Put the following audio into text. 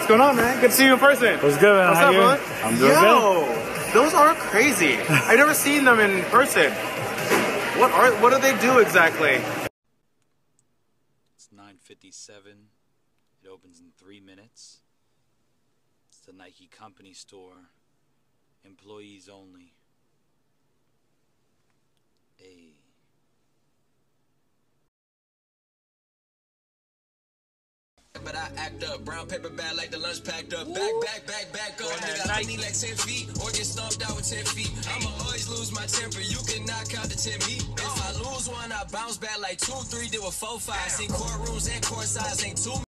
going on, man? Good to see you in person. What's good, man? What's How up, you? bud? I'm doing good. Those are crazy. I've never seen them in person. What do they do exactly? It's 9:57. It opens in 3 minutes. It's the Nike company store. Employees only. Hey. But I act up, brown paper bag like the lunch packed up. Back up, nigga. I need like 10 feet or get stomped out with 10 feet. I'ma always lose my temper. You cannot count to 10 me. If I lose one, I bounce back like 2, 3, did with 4, 5. Seen courtrooms and court sides ain't too